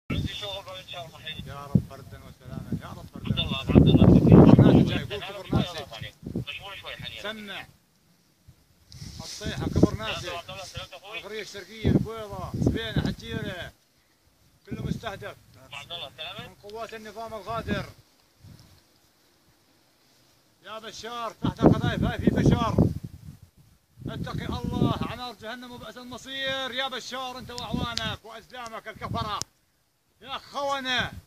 عندي شغل ان شاء الله. يا رب بردا وسلاما، يا رب بردا. عبد الله عبد الله كبر ناسي جاي، قول كبر ناسي. مشغول شوي حاليا. سمع الصيحة كبر ناسي. الغرية الشرقية البيضاء سبينة حجيرة كله مستهدف عبد الله سلامة من قوات النظام الغادر. يا بشار تحت القذائف هاي في بشار، اتقي الله، عنار جهنم وبئس المصير. يا بشار انت واعوانك وازلامك الكفره يا خونه.